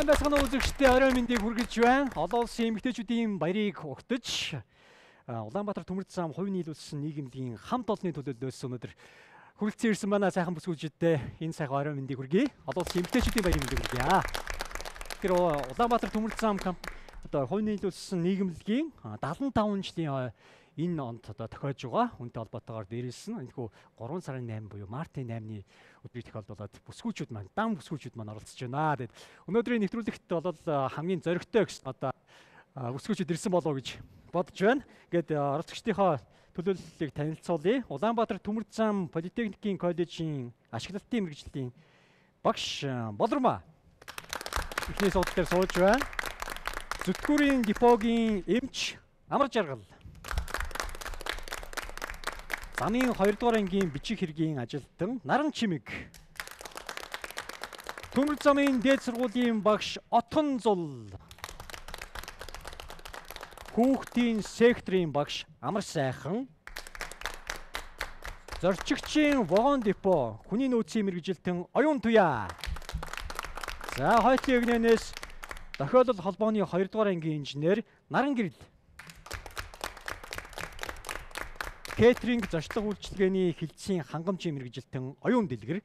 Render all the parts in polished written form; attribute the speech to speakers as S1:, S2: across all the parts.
S1: Сайн байцгаана уу үзэгчдээ орой мэндийг хүргэж байна. Олон улсын эмэгтэйчүүдийн баярыг угтаж Улаанбаатар төмөр зам хувь нийлүүлсэн нийгэмлэгийн хамт олонны төлөөллөөс өнөөдөр хүрэлцэн ирсэн байна. Сайхан бүсгүйчдээ энэ сайхан орой мэндийг хүргэе. Олон улсын эмэгтэйчүүдийн баярын мэндийг хүргэе. Тэр Улаанбаатар төмөр зам одоо хувь нийлүүлсэн нийгэмлэгийн 75 жилийн энэ онд одоо тохиож байгаа. Үүнтэй холбоотойгоор дээрээс нь энэхүү 3 сарын 8 буюу мартын 8-ны өдрийг тохиолдуулаад бүсгүйчүүд маань, дан бүсгүйчүүд маань оролцож байна. Тэгээд өнөөдрийн нэвтрүүлэгт бол хамгийн зоригтой гэсэн одоо бүсгүйчүүд ирсэн болов уу гэж бодож байна. Ингээд оролцогчдийнхоо төлөөллийг танилцуулъя. Улаанбаатар төмөр зам Политехникийн коллежийн ашиглалтын мэргэжлийн багш Болормоо эхний сууц дээр сууж байна. Зүтгүүрийн депогийн эмч Амар Жаргал. Замын 2 дугаар ангийн бичиг хэргийн ажилтан Наран Чимэг. Төмөр замын дээд сургуулийн багш Отхон Зул. Хүүхдийн секторын багш Амар Сайхан. Зорчигчийн вагон депо хүний нөөцийн мэргэжилтэн Оюун Туяа. За хойтлын эгнээс Дохиолол холбооны 2 дугаар ангийн инженер Наран Гэрэл. Кейтеринг зочлог үйлчилгээний хилцийн хангамжийн мэргэжилтэн Оюун Дэлгэр.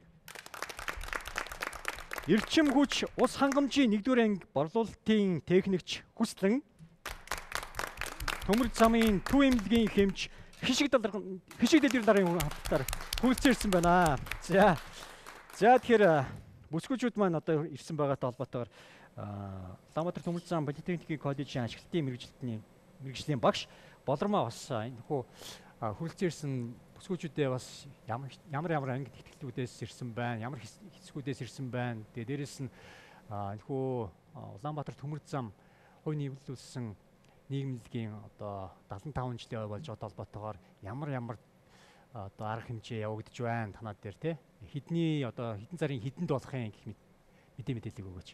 S1: Эрчим хүч ус хангамжийн 1-р анги борлуулалтын техникч Хүслэн. Төмөр замын төв эмнэлгийн хэмж хишиг дэлгэр нарын хавтар хүрэлцэн байна. За тэгэхээр бүсгүйчүүд маань одоо ирсэн байгаатай холбоотойгоор Улаанбаатар төмөр зам Политехникийн коллежийн ашиглалтын мэргэжлийн багш Болормоо бас энэхүү хүрэлцэн ирсэн бүсгүйчүүдээ бас ямар анги тэтгэлтүүдээс ирсэн байна, ямар хэсгүүдээс ирсэн байна. Тэгээ дээрэс нь энэхүү Улаанбаатар төмөр зам хувь нийлүүлсэн нийгэмлэгийн одоо 75 жилийн болж байгаа холбоотойгоор ямар одоо арга хэмжээ явагдаж байна танад дээр те хэдэн сарын хэдэнд болохын гэх мэт мэдээлэл өгөөч.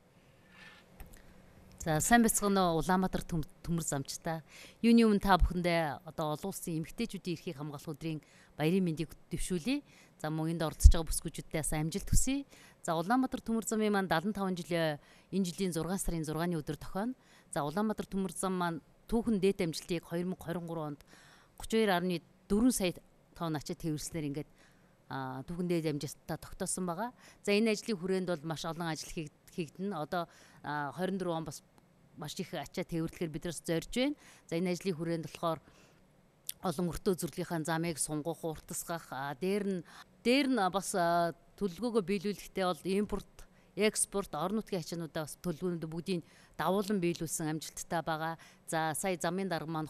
S2: За сайн байцгаана уу Улаанбаатар төмөр замчтай. Юуны өмнө та бүхэндээ одоо олон улсын эмэгтэйчүүдийн эрхийг хамгаалах өдрийн баярын мэндийг дэвшүүлье. За мөн энд оролцож байгаа бүсгүйчүүдтэй сайн амжилт хүсье. За Улаанбаатар төмөр замын маань 75 жилийн энэ жилийн 6 сарын 6-ны өдөр тохионо. За Улаанбаатар төмөр зам маань түүхэн дээд амжилтыг 2023 онд 32.4 сая тонн ачаад хэвлэснээр ингээд түүхэн дээд амжилттай тогтоосон байгаа. За энэ ажлын хүрээнд бол маш олон ажил хийгдэнэ. Одоо 24 он бас маш их ачаа тээвэрлэхээр биднээс зорж байна. За энэ ажлын хүрээнд болохоор олон өртөө зүрлийнхаа замыг сунгах, уртасгах, дээр нь бас төлөвлөгөөгөө биелүүлэхдээ бол импорт, экспорт, орон нутгийн ачаануудаа бас төлөвлөгөөнүүд бүгдийг давуулан биелүүлсэн амжилттай байгаа. За сая замын дарга маань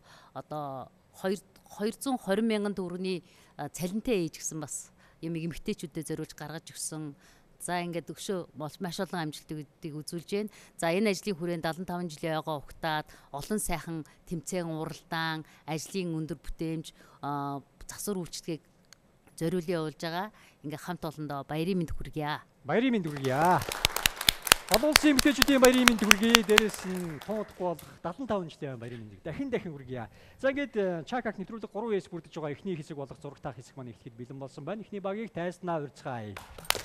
S2: 220 мянган төгрөгийн цалинтай ээж гэсэн бас юм эмэгтэйчүүдэд зориулж гаргаж өгсөн. За ингээд өгшөө маш олон амжилтуудыг үзүүлж байна. За энэ ажлын хүрээнд 75 жилийн ойгоо угтаад олон сайхан тэмцээн уралдаан, ажлын өндөр бүтээмж, засвар үйлчлэгийг зориулж явуулж байгаа. Ингээд хамт олондоо баярын мэнд хүргье.
S1: Баярын мэнд хүргье. Олон улсын эмэгтэйчүүдийн баярын мэнд хүргэе. Дээрээс нь туудахгүй болох 75 жилийн баярын мэндийг дахин хүргье. За ингээд чакак нэвтрүүлэг 3 хэсэг бүрдэж байгаа. Эхний хэсэг болох зураг таах хэсэг маань эхлэхэд бэлэн болсон байна. Эхний багийг тайснаа урьцгаая.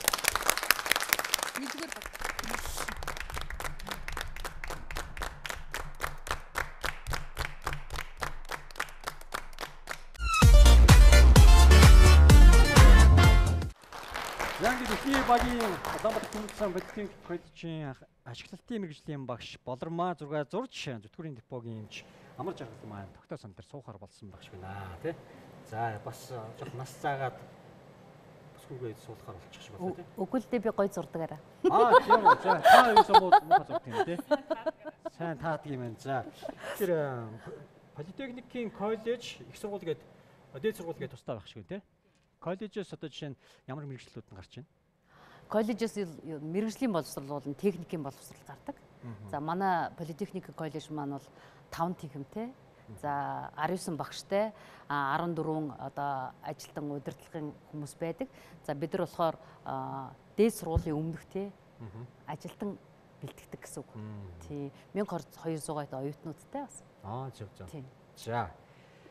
S1: Эхний багийн Улаанбаатар төмөр зам Политехникийн коллежийн ашиглалтын мэргэжлийн багш Болормоо зураг зурж зүтгүүрийн депогийн эмч Амар Жаргал маань тогтоосон дээр суухаар болсон багш байна тий. За бас жоох нас заагаад бүсгүйгээ суулгахаар болчих шиг байна тий.
S2: Үгүй л дээ би гой зурдагаараа.
S1: Тийм үү. За та юу муухай зурдаг юм тий. Сайн таадаг юм байна. За тэр Политехникийн коллеж их сургууль гээд дээд сургууль гээд тусдаа байх шиг тий. Коллежээс одоо жишээ нь ямар мэргэжлүүд нь гарч байна?
S2: Коллежээс мэргэжлийн боловсрол болон техникийн боловсрол гардаг. За манай Политехник коллеж маань бол 5 техниктэй. За 19 багштай 14 одоо ажилтан удирдлагын хүмүүс байдаг. За бид нар болохоор дээд сургуулийн өмнөх те ажилтан бэлтгэдэг гэсэн үг. Тий 1200-аад оюутнуудтай бас.
S1: Зөв. За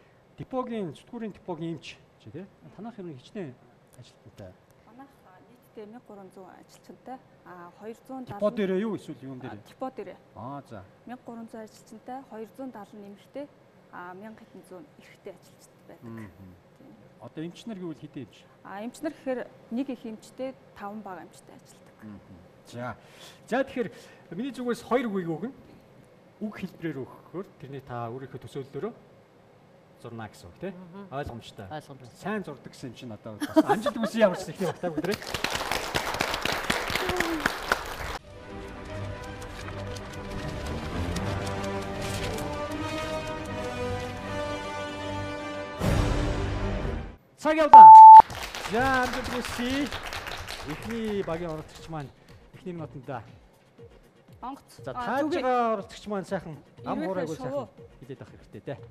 S1: депогийн зүтгүүрийн депогийн эмч чи тий танах юм хичнээн ажилтнтай.
S3: Манайх нийт нэмэлттэй 1300 ажилчинтай. 270
S1: Депо дээрээ юу эсвэл юун дээр?
S3: Депо дээрээ.
S1: За.
S3: 1300 ажилчинтай, 270 нэмэлттэй, 1700 эрэгтэй ажилчид байдаг.
S1: Одоо эмчнэр гэвэл хэдэн эмч?
S3: Эмчнэр гэхээр нэг их эмчтэй 5 бага эмчтэй ажилдаг.
S1: За. За тэгэхээр миний зүгээс 2 үгийг өгнө. Үг хэлбэрээр өгөхөөр тэрний та өөрийнхөө төсөөллөөрөө зурна гэсэн үг тийм ойлгомжтой. Сайн зурдаг гэсэн юм чинь одоо бас амжилт хүсье ямар ч их багтаа бүгдрээ. Цаг явлаа. За амжилт хүсье. Эхний багийн оролцогч маань эхний минутанда
S3: Онгоц.
S1: за тааж байгаа оролцогч маань сайхан ам хуурайгүй сайхан хилээд авах хэрэгтэй те.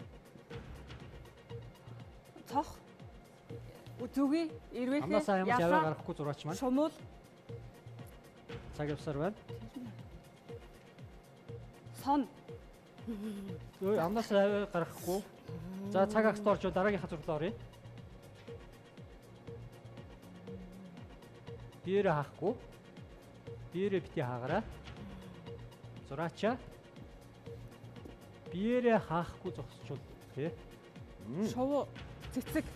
S3: Цох. Зүги, эрвэхэ,
S1: Амнасаа ямар яваа гарахгүй зураач маань.
S3: Шумуул.
S1: Цаг явсаар байна.
S3: Сон.
S1: Амнасаа яваа гарахгүй. За цаг агт орж дараагийн хазуурлаа оръё. Биеэрээ хаахгүй. Биеэрээ бити хаагараа. Зураачаа. Биеэрээ хаахгүй зогсчул тий.
S3: Шувуу, цэцэг.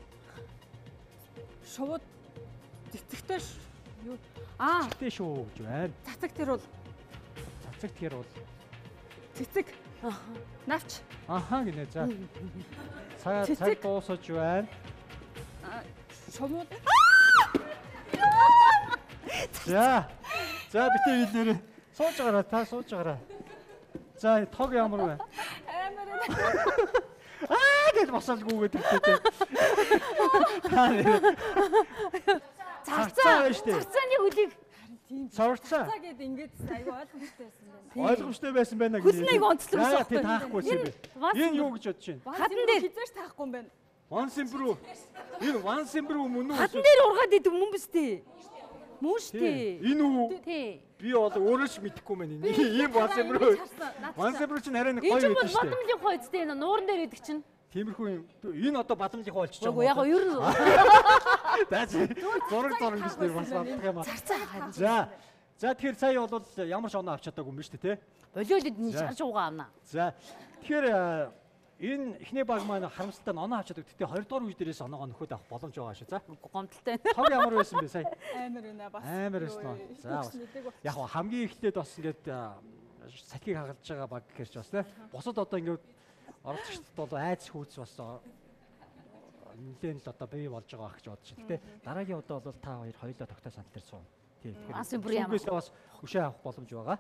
S3: Шувуу цэцэгтэй юу?
S1: Цэцэгтэй шүү гэж байна.
S3: Цацаг тэр бол
S1: Цацаг тэр бол
S3: цэцэг. Навч.
S1: гинэ за. Цаг дуусаж байна.
S3: Шувуу.
S1: За битээ хэлээрээ сууж гараа та сууж гараа. За тог ямар вэ?
S3: Амар.
S1: Гэж босоолгүйгээд ирдэг. Зарцаа байж тээ.
S2: Зарцааны хөлийг
S1: Саварцаа.
S3: Цаа гэд ингэж аюу ойлгомжтой байсан байна.
S1: Ойлгомжтой байсан байна гэж.
S2: Хүснэг онцлог
S1: шүү. Тий таахгүй юм бэ. Энэ юу гэж бодож байна?
S3: Хатан дээр хизээш таахгүй юм байна.
S1: Once improve. Энэ once improve мөн үү?
S2: хатан дээр ургаад идэв мөн биз дээ. Мөн штэ.
S1: Энэ үү?
S2: Тий.
S1: Би бол өөрөө ч мэдэхгүй мэн. Ийм once improve. Once improve чинь арай нэг гоё
S2: Энэ
S1: байдаг
S2: ч
S1: шүү.
S2: бадамлын хоо эцтэй энэ нууран дээр идэг чинь.
S1: Тиймэрхүү юм. Энэ одоо бадамлын хоо болчих
S2: Үгүй яг ер нь
S1: Даач зураг гэж нэр бас бадах юм аа.
S2: зарцаа харин.
S1: За тэгэхээр сая бол ямар ч оноо авч чадаагүй юм шүү дээ, тий?
S2: Болиолд энэ шарж угаа авна.
S1: За тэгэхээр энэ эхний баг маань харамсалтай нь оноо авч чаддаг. Гэтэ 2 дугаар үе дээрээс оноогоо нөхөд авах боломж байгаа шүү. За.
S2: Гомдолтой.
S1: Тог ямар байсан бэ сая?
S3: Амар байна бас.
S1: Амар байсан уу? За бас. Яг хамгийн эхлээд бас ингээд сахиг хагалж байгаа баг гэхэрч бас тий. Бусад одоо ингээд оролцогчдод бол айц хүйц бас нэлээд л одоо бий болж байгаа гэж бодож байна. Гэтэ дараагийн удаа бол та хоёр хоёулаа тогтой санал дээр суу. Тий. Тэгэхээр бас өшөө авах боломж байгаа.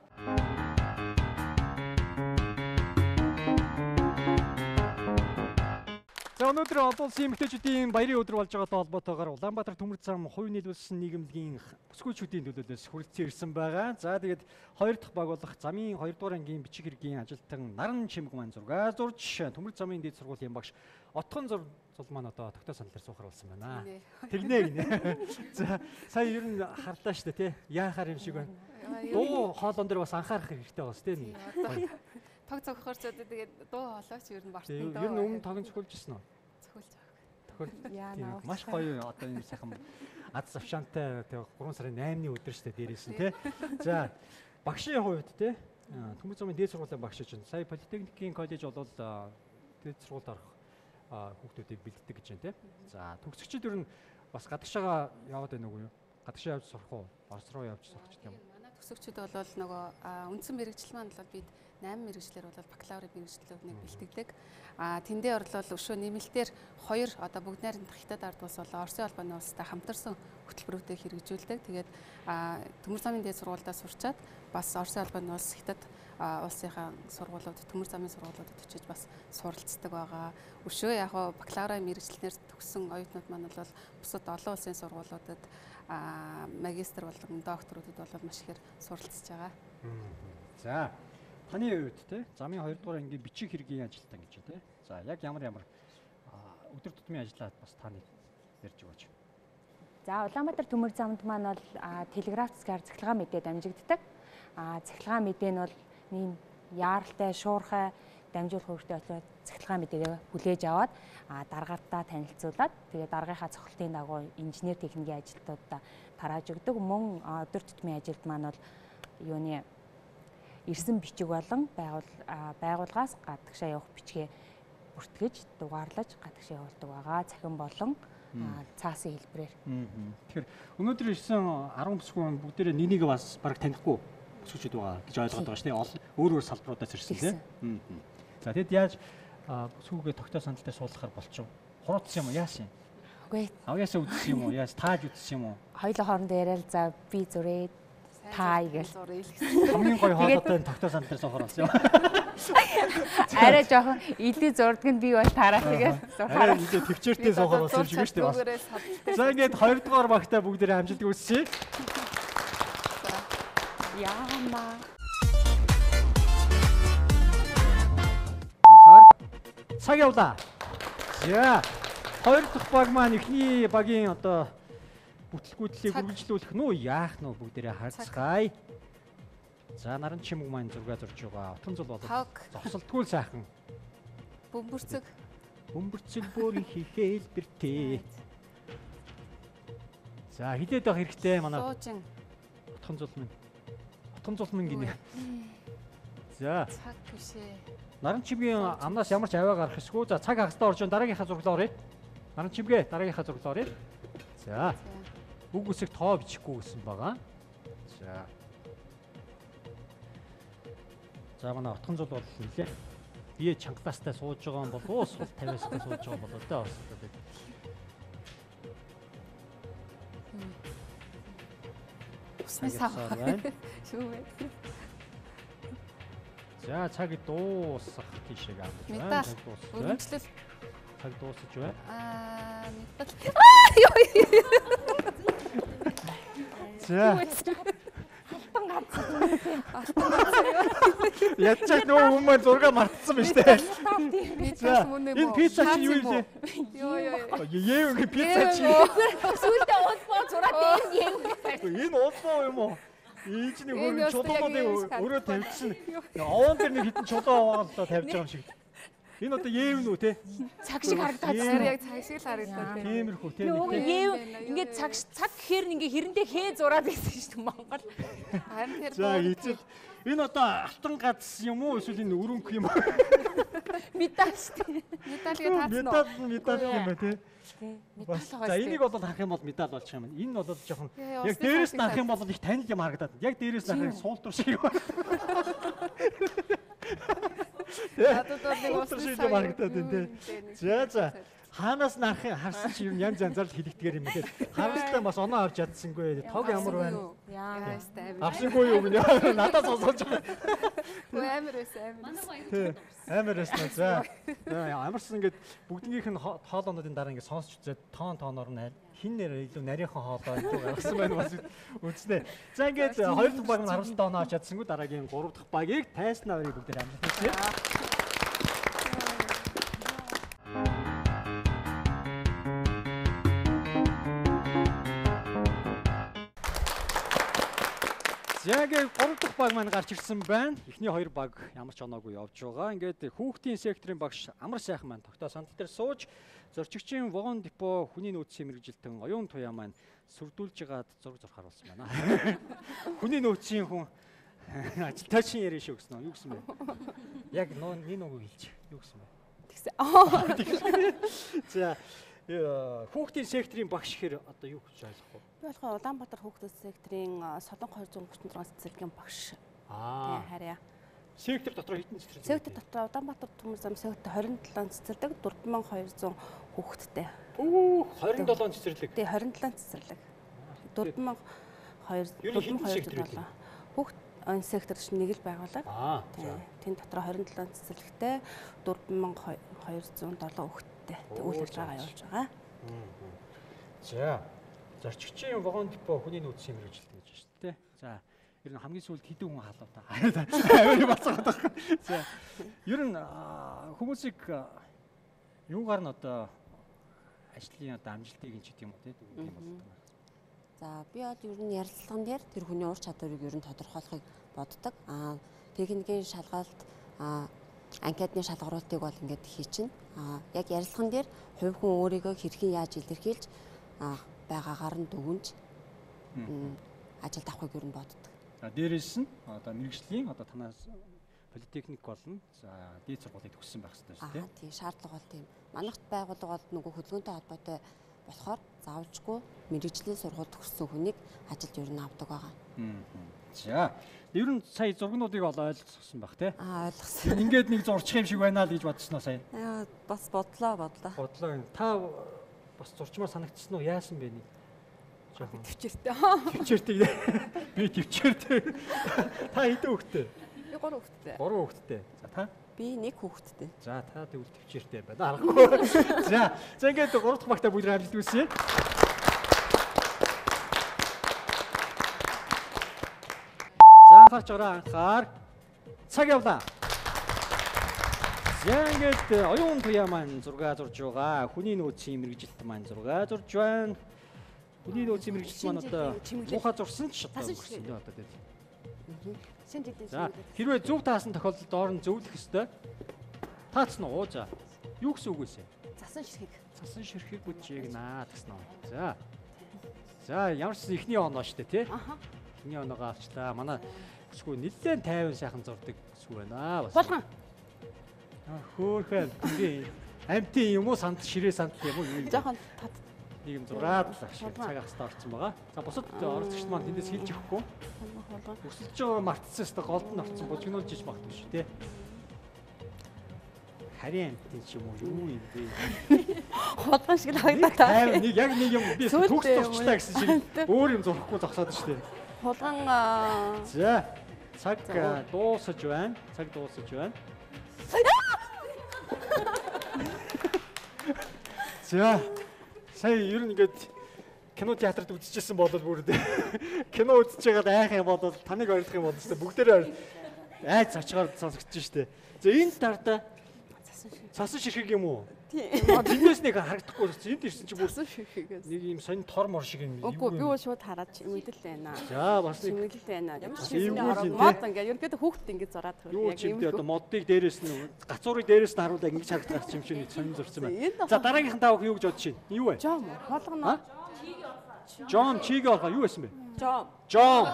S1: За өнөөдөр олон улсын эмэгтэйчүүдийн баярын өдөр болж байгаатай холбоотойгоор Улаанбаатар төмөр зам хувь нийлүүлсэн нийгэмлэгийн бүсгүйчүүдийн төлөөлөөс хүрэлцэн ирсэн байгаа. За тэгээд хоёр дахь баг болох замын 2 дугаар ангийн бичиг хэргийн ажилтан Наран Чимэг маань зургаа зурж төмөр замын дэд сургуулийн багш Отхон зул маань одоо тогтоо санал дээр суухаар болсон байна. Тэгнэ гинэ. За сая ер нь харлаа шүү дээ тий. Яахаар юм шиг байна. Дуу хоолон дээр бас анхаарах хэрэгтэй байна тий.
S4: Тог зохихоор ч одоо тэгээд дуу хоолойч ер нь бартан доо.
S1: Ер нь өмнө тог зохиулж ирсэн үү?
S4: Зохиулж байгаа.
S1: Тохиол. Маш гоё одоо энэ сайхан аз завшаантай 3 сарын 8-ны өдөр шүү дээ дээрээс нь тий. За багшийн хувьд тий төмөр замын дээд сургуулийн багш чинь сая политехникийн коллеж болвол дээд сургуульд орох хүүхдүүдийг бэлддэг гэж байна тий. За төгсөгчид ер нь бас гадагшаага яваад байна уу юу? Гадагшаа явж сурах уу? Орос руу явж сурах гэдэг юм.
S4: Манай төгсөгчид бол нөгөө үндсэн мэрэгжил маань бол бид 8 мэрэгчлэр бол бакалаврын мэрэгчлүүдийг бэлтгэдэг. Тэндээ орлол өшөө нэмэлтээр 2 одоо бүгд найрамдах хятад ард улс болон Оросын улбаны улстай хамтарсан хөтөлбөрүүдийг хэрэгжүүлдэг. Тэгээд төмөр замын дээд сургуульдаа сурчаад бас Оросын улбаны улс хятад улсынхаа сургуулиуд төмөр замын сургуулиудад очиж бас суралцдаг байгаа. Өшөө яг бакалаврын мэрэгчлэнээр төгссөн оюутнууд маань бол бусад олон улсын сургуулиудад магистр болон докторуудад бол маш ихээр суралцж байгаа.
S1: За таны хувьд те замын 2 дугаар ангийн бичиг хэргийн ажилтан гэж те. За яг ямар өдөр тутмын ажлаа бас таны ярьж өгөөч.
S5: За Улаанбаатар төмөр замд маань бол телеграф засгаар цахилгаан мэдээ дамжигддаг. Цахилгаан мэдээ нь бол яаралтай, шуурхай дамжуулах үүрэгтэй очоод цахилгаан мэдээлэл хүлээж аваад даргаартаа танилцуулаад тэгээд даргийнхаа цохилтын дагуу инженер техникийн ажилтнуудаа тарааж өгдөг. Мөн өдөр тутмын ажилд маань бол юуны ирсэн бичиг болон байгууллагаас гадагшаа явах бичгээ бүртгэж дугаарлаж гадагшаа явуулдаг байгаа. Цахим болон цаасын хэлбэрээр.
S1: Тэгэхээр өнөөдөр ирсэн 10 бүсгүйн бүгдээрээ нэг бас бараг танихгүй бүсгүйчүүд байгаа гэж ойлгоод байгаа шүү дээ. Өөр салбаруудаас ирсэн тийм. За тэгэд яаж бүсгүйгээ тогтоо сандалтай суулгахаар болчих вэ? Хуруутсан юм уу? Яасан юм?
S5: Үгүй.
S1: Авьяасаа үдсэн юм уу? Яаж тааж үдсэн юм уу?
S5: Хоёулаа хоорондоо яриад за би зүрээд таа гэж.
S1: Хамгийн гоё хоолойтой тогтоо сандалтай суухаар болсон юм.
S5: Арай жоохон илүү зурдаг нь би бол тараад тэгээд
S1: сухаар илүү төвчээртэй суухаар болсон юм шиг шүү дээ. За ингээд 2 дугаар багтаа бүгдээрээ амжилт хүсье.
S5: Яамаа.
S1: Цаг явлаа. За 2 дахь баг маань эхний багийн одоо бүтлгүүдлийг үргэлжлүүлэх нь үү яах нь вэ бүгдээрээ харцгаая. За наран чимэг маань зураг зурж байгаа. Отон зул болоод зогсолтгүй сайхан. Бөмбөрцөг бүрийн хийхэл бэртээ. За хилээд байх хэрэгтэй манай. Отон зул минь. Отон зул минь гинэ. За.
S4: Цаг бишээ.
S1: Наран чимгийн амнаас ямар ч аваа гарах эсгүй. За цаг хагастай орж дараагийнхаа зураглаа оръё. Наран чимгээ дараагийнхаа зураглаа оръё. За. Үг үсэг тоо бичихгүй гэсэн байгаа. За. За манай отхон зул бол нэлээ бие чангалаастай сууж байгаа юм болов уу? Сул 50-аас сууж байгаа болов уу? Тэ.
S4: Усны сав байна. Шүү вэ?
S1: За цаг дуусах тийшээ гав.
S4: Медаль. Өргөжлөл.
S1: Цаг дуусаж байна.
S4: Медаль.
S1: За. Ячаа нөө хүмүүс зураг мартсан биз дээ. Энэ пицца чи юу вэ? Яа пицца чи.
S5: Сүүлдээ уулбоо зураад
S1: энэ уулбоо юм уу? Ийчний хөрөнгө чулуунуудыг өөрөө тавьчихсан. Овон дээр нэг хитэн чулуу аваалаа тавьж байгаа юм шиг. Энэ одоо Ев нү те?
S5: Цаг шиг харагдаад
S4: байна. Яг цаг шиг л харагдаад байна.
S1: Тиймэрхүү те.
S5: Ев ингээд цаг гэхээр ингээ хэрэндээ хээ зураад байсан шүү дээ Монгол.
S4: Харин тэр
S1: за эцэг энэ одоо алтан гац юм уу эсвэл энэ өрөнгө юм уу?
S5: Медаль шүү дээ.
S1: Медаль юм ба те. За энийг бол харах юм бол медаль болчих юм. Энэ бол жоохон яг дээрээс нь харах юм бол их танил юм харагдаад. Яг дээрээс нь харах суултур шиг юм. Суултур шиг юм харагдаад байна те. За хаанаас нь харсан чи юм янз янзаар л хэлэгдгээр юм те. Харамсалтай бас оноо авч чадсангүй. Тог ямар байна?
S5: Яа.
S1: Авсангүй юу гэнэ. Надад сонсож байгаа.
S4: Амар байсан амар.
S1: Амар байсан. За амарсан ингээд бүгднийх нь хоолоонуудын дараа ингээд сонсч үзээд тооноор нь хин нэр илүү нарийнхан хоолоо илүү гаргасан байна бас үзнэ. За ингээд 2 дахь баг нь харамсалтай оноо авч чадсангүй дараагийн 3 дахь багийг тайснаа өрийг бүгдээр амжилт хүсье. Яг 3 дахь баг маань гарч ирсэн байна. Эхний 2 баг ямар ч оноогүй явж байгаа. Ингээд хүүхдийн секторын багш амар сайхан маань тогтоо сандал дээр сууж зорчигчийн вагон депо хүний нөөцийн мэрэгжилтэн оюун туяа маань сүрдүүлж байгаад зураг зурхаар болсон байна. Хүний нөөцийн хүн ажилтаачин яриа шүү гэсэн нь юу гэсэн бэ? Яг нэг нүгөө хэлж. Юу гэсэн бэ? За хүүхдийн секторын багш гэхээр одоо юу гэж ойлгох вэ?
S4: Би болохоор Улаанбаатар хүүхдийн секторын Солонго 236 цэцэрлэгийн багш. Харьяа.
S1: Сектор дотор хэдэн цэцэрлэг?
S4: Сектор дотор Улаанбаатар төмөр зам сектор 27 цэцэрлэг 4200 хүүхэдтэй.
S1: 27 цэцэрлэг.
S4: Тий 27 цэцэрлэг. 4200 хүүхд энэ сектор чинь нэг л байгууллага. Тэнд дотор 27 цэцэрлэгтэй 4207 хүүхэдтэй үйл ажиллагаа явуулж байгаа.
S1: За зорчигчийн вагон депо хүний нөөцийн мэрэгжилтэн гэж байна шүү дээ. За ер нь хамгийн сүүлд хэдэн хүн халав та. Авир бацгаад байгаа. За ер нь хүмүүсийг юугаар нь одоо ажлын одоо амжилтыг нь ч гэдэг юм уу те дүгнэх юм бол.
S6: За би бол ер нь ярилцлаган дээр тэр хүний ур чадварыг ер нь тодорхойлохыг боддог. Техникийн шалгалт анкетны шалгуултыг бол ингээд хийчин. Яг ярилцлаган дээр хувь хүн өөрийгөө хэрхэн яаж илэрхийлж байгаагаар нь дүгнж ажилд авахыг ер нь боддог.
S1: Дээрээс нь одоо мэрэгжлийн одоо танаас политехник болно. За дээд сургуулийг төгссөн байх хэрэгтэй шүү дээ.
S6: Тийм шаардлага бол тийм. Манайхд байгууллага бол нөгөө хөдөлгөөнтэй холбоотой болохоор заавалжгүй мэрэгжлийн сургууль төгссөн хүнийг ажилд ер нь авдаг байгаа.
S1: За ер нь сая зургнуудыг ол ойлгосон байх тий.
S6: Ойлгосон.
S1: Ингээд нэг зурчих юм шиг байна л гэж бодсноо сая.
S6: Бас бодлоо.
S1: Бодлоо. Та бас зурчмаар санагдсан уу? Яасан бэ нэг? Жоохон
S4: Төвчээртэй.
S1: төвчээртэй. Би төвчээртэй. Та хэдэн хүүхэдтэй?
S4: Би 3 хүүхэдтэй.
S1: 3 хүүхэдтэй. За та?
S6: Би 1 хүүхэдтэй.
S1: За та тэгвэл төвчээртэй байна. Аргагүй. За ингээд 3 дахь багтаа бүгд амжилт хүсье. За анхаарч анхаар. Цаг явлаа. За ингээд оюун туяа маань зураг зурж байгаа. Хүний нөөцийн мэрэгжилт маань зураг зурж байна. Хүний нөөцийн мэрэгжилт маань одоо муухай зурсан ч одоо өгсөн дээ одоо тэгээд. За хэрвээ зөв таасан тохиолдолд доор нь зөвлөх ёстой. Таацсан уу? За. Юу гэсэн үг вэ?
S4: Засан ширхэг.
S1: Цасан ширхэг бүжиг наа гэсэн үү. За. За ямарч ихний оноо штэ тий. Ихний оноогоо авчлаа. Манай өсгөө нэлээд тайван сайхан зурдаг өсгөө байна.
S4: Болгон.
S1: Хөөхөн тийм амтын юм уу санд ширээ санд юм уу юу?
S4: Жохон
S1: Нэг юм зураад цаг хастаа орсон байгаа. За бусад орцогчд маань тэндээс хэлж өгөхгүй. Өсөлж байгаа мартцаас та голд нь орсон бужигнуулж иж магадгүй шүү дээ. Харин амтын ч юм уу юу юм бэ?
S4: Холгон шиг л харагдаад.
S1: Нэг яг нэг юм би төгс зурчлаа гэсэн шиг өөр юм зурхгүй зогсоод шүү дээ.
S4: Холгон
S1: За цаг дуусаж байна. Цаг дуусаж байна. За сая ер нь ингээд кино театрт үзчихсэн болол бүр кино үзэж байгаад айх юм бол таныг ойлгох юм бол бүгдээрээ айц цачгаар сонсогдож штэ. За энэ тарда цасан ширхэг юм уу? Тийм. Тэндээс нэг харагдахгүй байна. Энд ирсэн чинь бүр
S4: засан ширхэгээс.
S1: нэг юм сонин тор мор шиг юм.
S4: Үгүй би бол шууд хараад чимэгдэл байна.
S1: За бас нэг
S4: Чимэгдэл байна. Ямар ч
S1: эвгүй
S4: юм
S1: л
S4: мод ингээд ерөнхийдөө хүүхдэд ингээд зураад
S1: юу ч юм дээ одоо модыг дээрээс нь гацуурыг дээрээс нь харуулаад ингэж харагдах юм шиг нэг сонин зурсан байна. За дараагийнхан таах юу гэж бодож байна? Юу вэ?
S4: Жом холгоно.
S1: Жом чиг олгоо юу байсан бэ?
S4: Жом.
S1: Жом.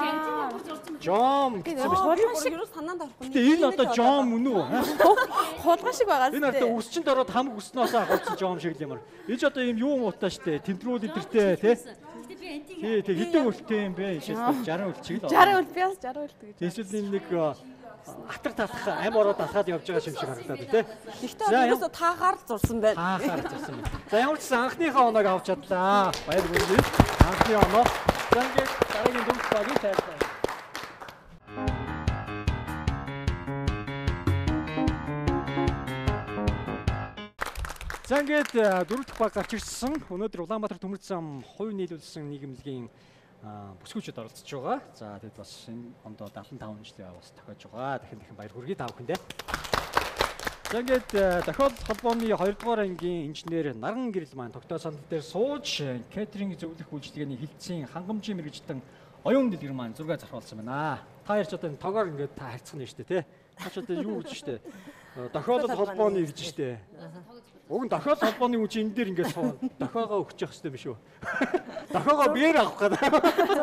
S1: Жом гэсэн байна.
S4: Холгон шиг
S6: Юу санаанд орохгүй.
S1: Тэгээ энэ одоо жом үнэ үү?
S4: холгон шиг байгаа
S1: Энэ одоо өсчөнд ороод хамаг өснөөс голцсон жом шиг л ямар. Энд одоо юм юу муутай штэ. Тэмдрүүл идэртэй тий. Тий хэдэн үлтэй юм бэ? Жишээ 60 үлчиг л.
S4: 60 үл би бас 60 үлт гэж.
S1: Эсвэл энэ нэг атар татах ам ороод алхаад явж байгаа юм шиг харагдаад тий.
S6: Гэхдээ ерөөсө таахаар л зурсан байна.
S1: Таахаар зурсан байна. За ямар ч сан анхныхаа оноог авч чадлаа. Баяр хүргэе. Анхны оноо. За ингээд дараагийн дүнс багийн тайлбар. За ингээд дөрөв дэх баг гарч ирсэн. Өнөөдөр Улаанбаатар төмөрд зам хувь нийлүүлсэн нийгэмлэгийн бүсгүйчд оролцож байгаа. За тэгэд бас энэ ондоо 75 жилийн бас тохиож байгаа. Дахин баяр хүргэе та бүхэндээ. За ингээд тохиолдол холбооны 2 дугаар ангийн инженер Наран гэрэл маань тогтоо сандал дээр сууж кетеринг зөвлөх үйлчилгээний хилцэн хангамжийн мэргэжилтэн оюун дэлгэр маань зураг зархуулсан байна. Та ярьж одоо энэ тогоор ингээд та харьцах нь шүү дээ тий. Та ч одоо юу гэж штэ. Тохиолдол холбооны гэж штэ. Уг нь тохиолдол холбооны үн чинь энэ дээр ингээд суу. Тохиогоо өгч явах хэрэгтэй биш үү? Тохиогоо биеэр авах гэдэг.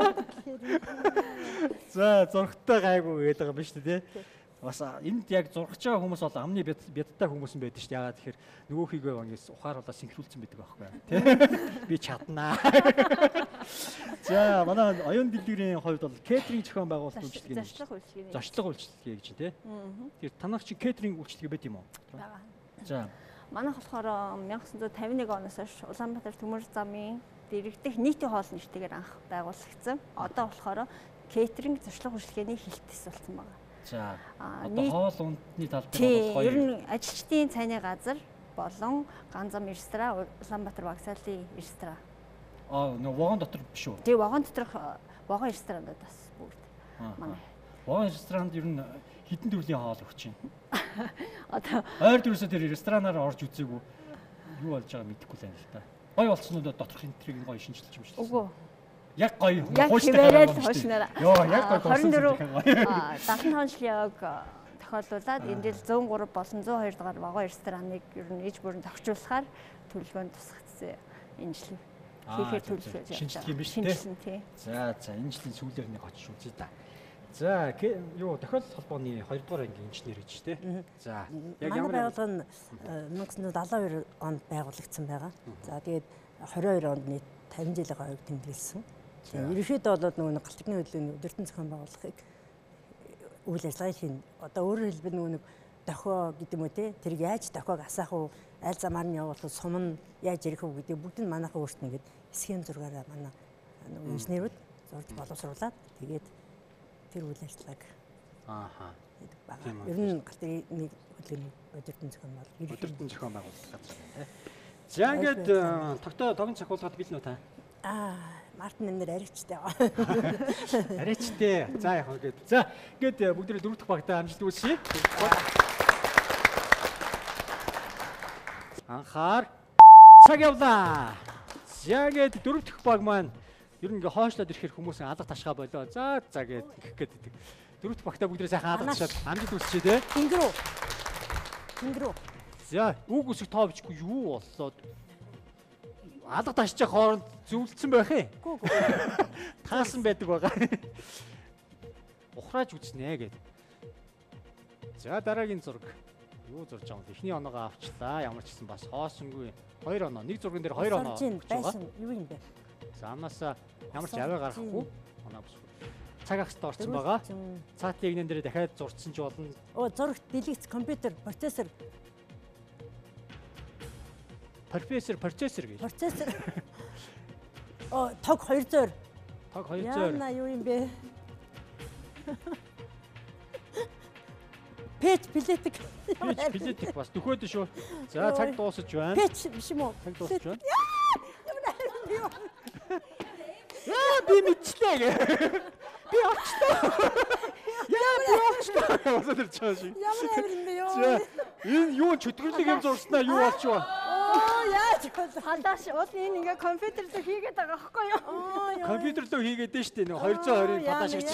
S1: За зургтай гайгүй гэдэг байгаа юм шүү дээ тий. Бас энд яг зургаж байгаа хүмүүс бол амны бядтай хүмүүс юм байдаг шүү дээ. Ягаад тэгэхээр нөгөөхийгөө ингэж ухааруулаад синхруулсан байдаг байхгүй тий. Би чаднаа. За манай оюун дэлгэрийн хувьд бол кетеринг зохион байгуулалт үйлчилгээний зочлог үйлчилгээ гэж тий. Тэгэхээр танах чи кетеринг үйлчилгээ байт юм уу?
S7: Бага.
S1: За
S7: Манайх болохоор 1951 оноос хойш Улаанбаатар төмөр замын дэрэгдэх нийтийн хоол нэртэйгээр анх байгуулагдсан. Одоо болохоор кетеринг зочлог үйлчилгээний хилтэс болсон байна.
S1: За одоо хоол ундны тал дээр бол
S7: хоёр. Ер нь ажилчдын цайны газар болон ганзам ресторан Улаанбаатар вокзалын ресторан.
S1: Нөгөө вагон дотор биш үү?
S7: Тэгээ вагон доторх вагон ресторанууд бас бүгд манай.
S1: Вагон ресторанд ер нь хэдэн төрлийн хоол өгч байна?
S7: Одоо
S1: ойр дөрөсөө тэр ресторанаар орж үзээгүй юу болж байгааг мэдэхгүй л байна л да. Гоё болцсноо доторх энтрийг гоё шинжилж юм шиг.
S7: үгүй.
S1: Яг гоё
S7: Яг хивээрэл хуушнараа.
S1: Йоо яг гоё.
S7: 24 75 жилийн тохиолдуулаад энэ жил 103 болон 102 дугаар вагон рестораныг ер нь иж бүрэн зохицуулахаар төлөвлөгөөнд тусгацсан энэ жил хийхээр төлөвлөж
S1: шинжилгээ юм биш
S7: тий.
S1: За энэ жилийн сүүлээр нэг очиж үзье да. За юу тохиолдол холбооны 2 дугаар ангийн инженер гэж тий. За яг ямар
S8: байгууллага нь 1972 онд байгуулагдсан байгаа. За тэгээд 22 онд нийт 50 жилийн хойг тэмдэглэсэн. Ерөнхийдөө бол нөгөө галтны хөдөлгөөний өдөртөн зохион байгуулахыг үйл ажиллагааг хийн. Одоо өөрөөр хэлбэл нөгөө дохио гэдэг юм уу те тэрийг яаж дохиог асаах уу, аль замаар нь явуулах, сум нь яаж ирэх үү гэдэг бүгд нь манайхаа өөрсдөө ингээд схем зургаараа манай нөгөө инженерүүд зурж боловсруулад тэгээд тэр үйл ажиллагааг хийдэг байгаа. Ер нь галтны хөдөлгөөний өдөртөн зохион байгуулалт.
S1: Өдөртөн зохион байгуулалт газар тийм. За ингээд тогтмол цохиулгад билнэ үү та?
S8: Мартин нэмнэр арайчтай.
S1: Арайчтай. За яг ингээд. За ингээд бүгдээ дөрөв дэх багтаа амжилт үзье. Анхаар цаг явлаа. За ингээд дөрөв дэх баг маань ер нь ингээ хоошлоод ирэхээр хүмүүс алга ташгаа болоо. За гээд гэх гээд. Дөрөв дэх багтаа бүгдээ сайхан алга ташаад амжилт үзчихье те.
S8: Тэнгэрүү.
S1: За үг үсэг тоо бичихгүй юу боллоо. Алга ташчих хооронд зөвлөсөн байх ээ.
S8: Гүү.
S1: Таасан байдаг байгаа. Ухрааж үзнэ гэд. За дараагийн зураг. Юу зурж байгаа юм бэ? Эхний оноогоо авчлаа. Ямар ч гэсэн бас хоосонгүй 2 оноо. Нэг зурган дээр 2 оноо.
S8: Байсан юу юм бэ?
S1: За амнасаа ямар ч аваа гарахгүй. Оноо бүсгүй. Цаг ахстай орсон байгаа. Цаатын игнэн дээр дахиад зурцсан ч болно.
S8: Зурагт дэлгэц компьютер, процессор.
S1: Процессор гэж.
S8: Процессор. Тог 200.
S1: Тог 200.
S8: Яна юу юм бэ? Пэч билетик
S1: бас төхөөд шүү. За цаг дуусаж байна.
S8: Пэч биш юм уу?
S1: Цаг дуусаж байна. Би мэдчихлээ. Би очлоо. Би очлоо. Осод ирж байгаа шиг.
S8: Ямар амир юм бэ ёо.
S1: За энэ юу чөтгөрлөг юм зурснаа юу болчихвоо?
S8: Яаж
S7: Халааш уул энэ ингээ компьютер дээр хийгээд байгаа байхгүй юу?
S1: Компьютер дээр хийгээд дээ штэ нэг 220-ын палаш гэж.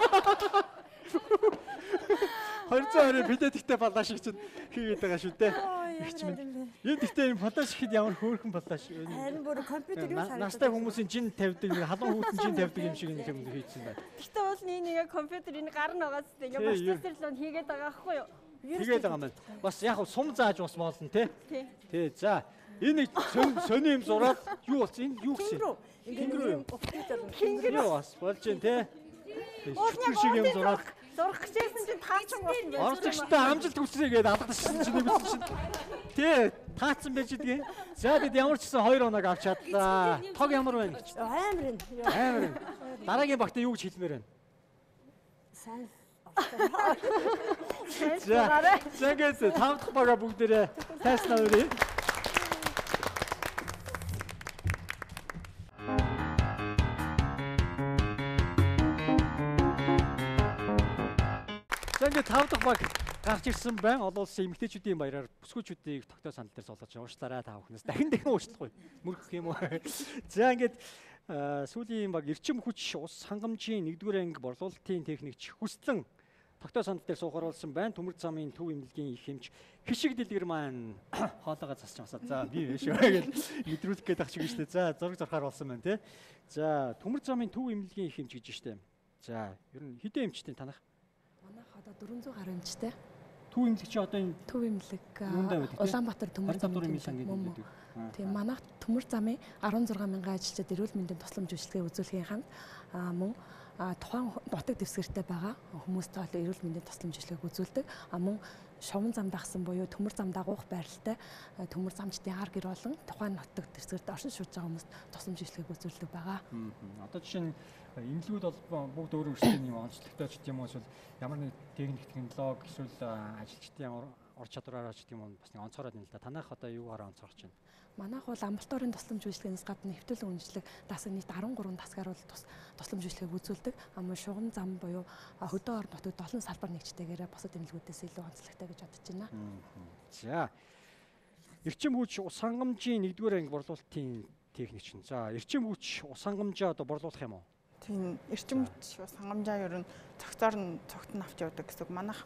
S1: 220-ын билетиктэй палаш гэж хийгээд байгаа шүү дээ. Энэ гэхдээ энэ палаш ихэд ямар хөөрхөн палаш.
S8: Харин бүр компьютер юу
S1: харагдав. Настай хүмүүсийн жин тавьдаг, нэг халуун хүүтэн жин тавьдаг юм шиг юм хийсэн байна.
S7: Гэхдээ уул энэ ингээ компьютер энэ гар нугаас ингээ процессор л хийгээд байгаа байхгүй юу?
S1: Тэгээд байгаа юм байна. Бас яг сум зааж бас болно те. Тий. За энэ сони юм зураад юу болсон? Энэ юу гэсэн?
S8: Тэнгэрүү юм.
S1: Тэнгэрүү бас болж байна те. Шүтгэр шиг юм зураад
S7: зурх гэжсэн чинь таачин болсон байх.
S1: Орцогчтой амжилт хүсье гээд алгадчихсан чинь нэгсэн чинь. Тий. Таацсан байж идэгэн. За бид ямар ч гэсэн 2 оног авч чадлаа. Тог ямар байна гэж. Амар. Дараагийн багтаа юу гэж хэлмээр байна?
S8: Сайн.
S1: За ингээд 5 дахь бага бүгдээрээ тайснаа өрөө. За ингээд 5 дахь баг гарч ирсэн байна. Олон улсын эмэгтэйчүүдийн баяраар бүсгүйчүүдийг тогтоо санал дээр суулгаж уучлаарай та бүхнээс. Дахин уучлахгүй. Мөрөх юм уу? За ингээд сүүлийн баг эрчим хүч ус хангамжийн 1-р анги борлуулалтын техникч хүслэн тогтоо санал дээр суух оруулсан байна. Төмөр замын төв эмнэлгийн их хэмж хишиг дэлгэр маань хоолойгоо засч масаа. За би биш үү гэж мэдрүүлэх гээд ах шиг шүү дээ. За зураг зурхаар болсон байна тий. За төмөр замын төв эмнэлгийн их хэмж гэж штэ. За ер нь хэдэн эмчтэй танах?
S9: Манайх одоо 400 гаруй эмчтэй.
S1: Төв эмнэлэг чи одоо энэ
S9: төв эмнэлэг Улаанбаатар төмөр замын эмнэлэг. Тийм манайх төмөр замын 16 мянган ажилчид эрүүл мэндийн тусламж үйлчилгээ үзүүлэхийн хамт мөн тухайн нутаг дэвсгэртэй байгаа хүмүүст тоолоо эрүүл мэндийн тусламж үйлчилгээг үзүүлдэг. Мөн шовон зам дагсан буюу төмөр зам дагуух байралтай төмөр замчдын ар гэр болон тухайн нутаг дэвсгэрт оршин сууж байгаа хүмүүст тусламж үйлчилгээг үзүүлдэг байгаа.
S1: Одоо жишээ нь эмнэлгүүд бол бүгд өөр өөрсдийн юм онцлогтой ч гэдэм юм эсвэл ямар нэг техник технологи эсвэл ажилчдын ур чадвараараа ч гэдэм юм бас нэг онцгороод байна л да. Танайх одоо юугаараа онцгорч байна?
S9: Манайх бол амбулаторийн тусламж үйлчилгээнээс гадна хэвтэл үнэлэг дасаг нийт 13 дасгаар бол тусламж үйлчилгээг үзүүлдэг. Амун шугам зам буюу хөдөө орон нутагт 7 салбар нэгжтэйгээр бусад эмнэлгүүдээс илүү онцлогтой гэж бодож байна.
S1: За. Эрчим хүч ус хангамжийн 1-р анги борлуулалтын техникч. За, эрчим хүч ус хангамжаа одоо борлуулах юм уу?
S10: Тийм, эрчим хүч ус хангамжаа ер нь цогцоор нь цогт нь авч явдаг гэсэн. Манайх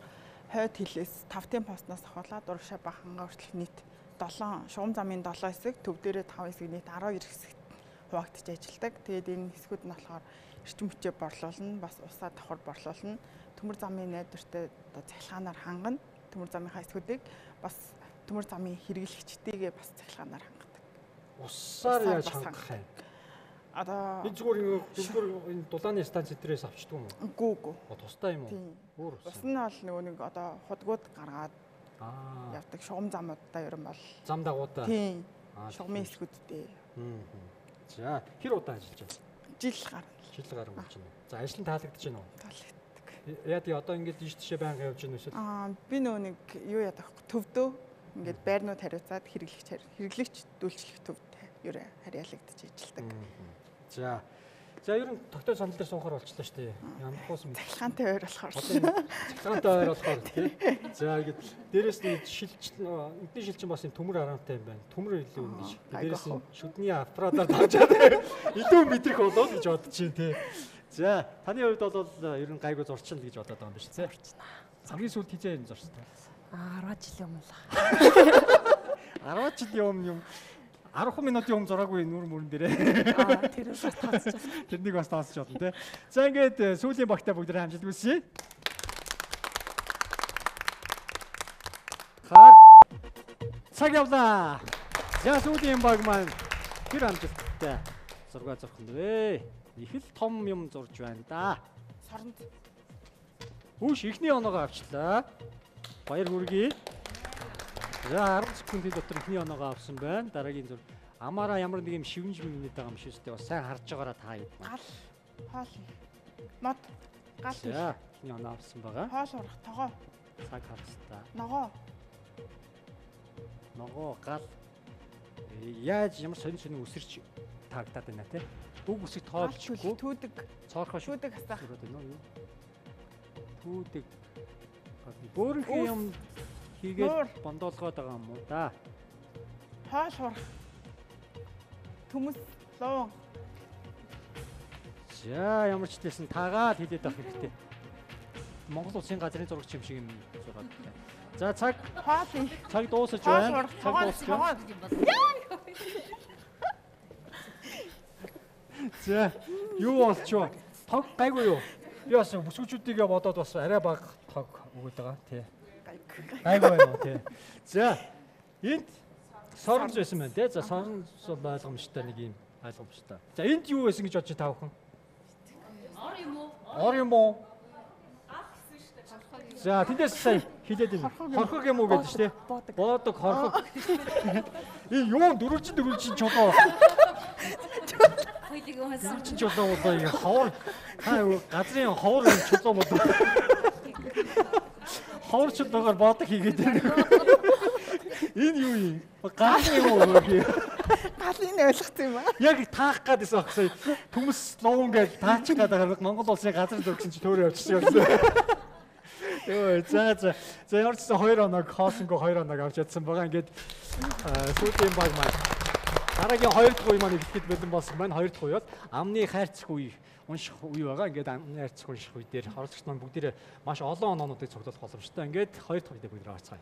S10: хойд хилээс 5-ын постноос ахуулаад урагшаа ба хангаа хүртэл нийт 7 шугам замын 7 хэсэг, төв дээрээ 5 хэсэг нийт 12 хэсэгт хуваагдаж ажилладаг. Тэгээд энэ хэсгүүд нь болохоор эрчим хүчээ борлуулна, бас усаа давхар борлуулна. Төмөр замын найдвартай одоо цахилгаанаар хангана. Төмөр замынхаа хэсгүүдийг бас төмөр замын хэрэглэгчдийгээ бас цахилгаанаар хангадаг.
S1: Усаар яаж хангах юм?
S10: Одоо
S1: энэ зүгээр энэ дулааны станц эдрээс авчдаг юм уу?
S10: Үгүй.
S1: Тустай юм уу?
S10: Өөр ус. Ус нь бол нөгөө нэг одоо худгууд гаргаад явдаг шугам замуудаа ерөн бол
S1: зам дагуудаа.
S10: Тийм. Шугамын хэсгүүдтэй.
S1: За хэр удаа ажиллаж байна?
S10: Жил гарна.
S1: Жил гарна болж байна. За ажил нь таалагдаж байна уу?
S10: Таалагддаг.
S1: Яа тий одоо ингээд ийш тийшээ байнга явж байна уу?
S10: Би нөгөө нэг юу яадаг төвдөө ингээд байрнууд хариуцаад хэрэглэгч дүүлчлэх төвд ерөө харьяалагдаж ажилладаг.
S1: За ер нь тогтоол санал дээр суухаар болчихлоо шүү дээ. Ямархуус мэд.
S10: Цахилгаантай ойр болохоор.
S1: Цахилгаантай ойр болохоор тий. За ингээд дээрээс нь эдний шилчин бас юм төмөр араантай юм байна. Төмөр илүү юм гэж. Дээрээс нь шүдний аппаратаар тавьчаад илүү мэдрэх болоо гэж бодож чинь тий. За таны хувьд бол ер нь гайгүй зурчин л гэж бодоод байгаа юм биш тий. Хамгийн сүүлд хизээ энэ зурсан.
S9: 10 жилийн өмнө л.
S1: 10 жилийн өмнө юм. 10 минутын өмнө зураагүй нүр мөрөн дээрээ.
S9: Тэр бас тооцож байна.
S1: Тэрнийг бас тооцож байна тий. За ингээд сүүлийн багтаа бүгдээ хамжилт хүсье. Хар цаг явлаа. За сүүлийн баг маань тэр хамжилттай зураг зурх нь вэ? Их л том юм зурж байна да.
S10: Соронд.
S1: Хүүш ихний оноогоо авчлаа. Баяр хүргэе. За 10 секундын дотор ихний оноогоо авсан байна. Дараагийн зураг амаараа ямар нэг юм шивнж минут байгаа юм шиг үстэй бас сайн харж байгаараа та юу.
S10: Гал. Хоол. Мод. Гал.
S1: За ихний оноо авсан байгаа.
S10: Хоол урах тогоо.
S1: Цаг харстаа. Ногоо гал. Яаж ямар сонин үсэрч тагдаад байна те. Үг үсэг тоолчихгүй.
S10: Түүдэг.
S1: Цоорхоо
S10: шүүдэг хасаа.
S1: Түүдэг. Бөөрхөн юм хийгээд бондоолгоод байгаа юм уу да.
S10: Хоол урах. Төмөс лоо.
S1: За ямар ч хэлсэн таагаад хэлээд авах хэрэгтэй. Монгол улсын газрын зурагч юм шиг юм зураад байна. За цаг дуусаж байна. Цаг дууссан. За юу болчихоо? Тог гайгүй юу? Би бас бүсгүүчүүдийгээ бодоод бас арай бага тог өгöd байгаа тий. Гайгүй байна уу тий. За энд соронз байсан байна тий. За соронз ойлгомжтой нэг юм ойлгомжтой. За энд юу байсан гэж бодож та бүхэн? Ор юм уу? Ор юм уу? За тэндээс сая хилээд юм. Хорхог юм уу гэдэг чинь тий. Боодог хорхог. Энэ юу дөрвөлжин чулуу. Дөрвөлжин чулуу болоо юм ховор. Хаа газрын ховор чулуу болоо. Ховор чулуугаар боодог хийгээд байна. Энэ юу юм? Гал юм уу гэх.
S10: Галын ойлгох юм аа.
S1: Яг таах гэдээсэн ахсаа төмс луун гэж таачих гэдэг Монгол улсын газар зөрчсөн чи төөрөө явчихсан юм. Йоо за ямар ч 2 оног хоосонго 2 оног авч ядсан байгаа. Ингээд сүүлийн баг маань дараагийн 2 дахь үе маань эхлэхэд бэлэн болсон байна. 2 дахь үе бол амны хайрцаг үе унших үе байгаа. Ингээд амны хайрцаг унших үе дээр оролцогч маань бүгдээрээ маш олон оноонуудыг цуглуулах боломжтой. Ингээд 2 дахь үедээ бүгд орцгаая.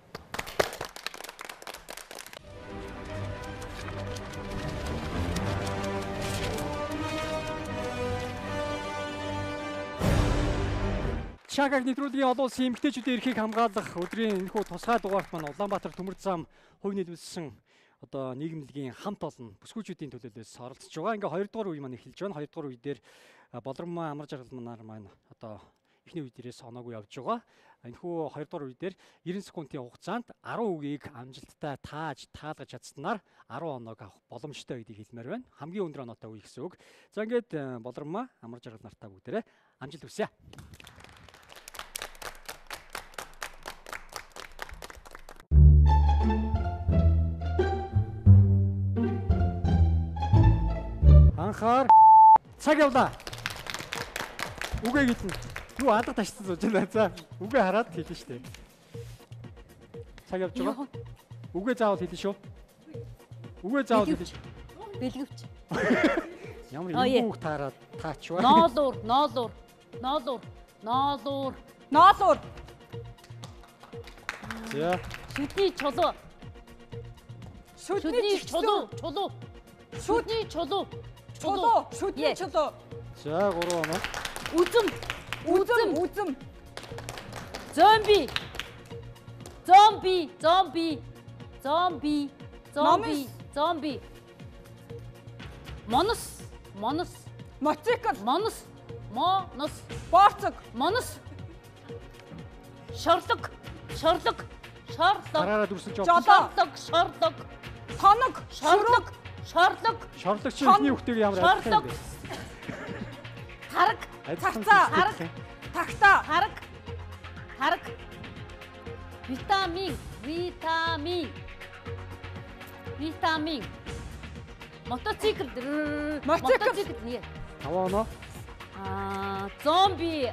S1: Чагаг нэвтрүүлгийн олон улсын эмэгтэйчүүдийн эрхийг хамгаалах өдрийн энэхүү тусгай дугаарт маань Улаанбаатар төмөр зам хувь нийлүүлсэн одоо нийгэмлэгийн хамт олон бүсгүүчүүдийн төлөөлөөс оролцож байгаа. Ингээ 2 дугаар үе маань эхэлж байна. 2 дугаар үе дээр Болормоо амар жаргал манаар маань одоо эхний үе дээрээс оноогүй явж байгаа. Энэхүү 2 дугаар үе дээр 90 секундын хугацаанд 10 үгийг амжилттай таалгаж чадсанаар 10 оноог авах боломжтой гэдгийг хэлмээр байна. Хамгийн өндөр оноотой үе гэсэн үг. За ингээд Болормоо амар жаргал нартаа бүгдээрээ амжилт хүсье. Анхаар цаг явлаа. Үгээ хэлнэ. Юу алга ташсан сууж байна. За үгээ хараад хэлнэ шүү дээ. Цаг явж байгаа. Үгээ заавал хэлнэ шүү. Үгээ заавал хэлнэ шүү.
S2: Бэлгэвч.
S1: Ямар юм үг таараад таачваа.
S2: Ноолуур.
S1: За.
S2: Шүдний чулуу. Шүдний чулуу. Шүдний чулуу.
S3: Шүдний чулуу.
S1: За 3 оноо.
S2: Үзэм.
S3: Зомби.
S2: Монос.
S3: Мотоцикл.
S2: Монос.
S3: Борцог.
S2: Монос. Шорлог.
S1: Гараараа дүрсэлж
S3: Жолоо.
S2: Шорлог.
S3: Тоног.
S2: Шорлог.
S1: Шорлогч ихний хүүхдийг ямар адилхан юм бэ?
S2: Тараг.
S3: Тагтаа.
S2: Тараг. Витамин. Мотоцикл. Нэ.
S1: 5 оноо.
S2: Зомби.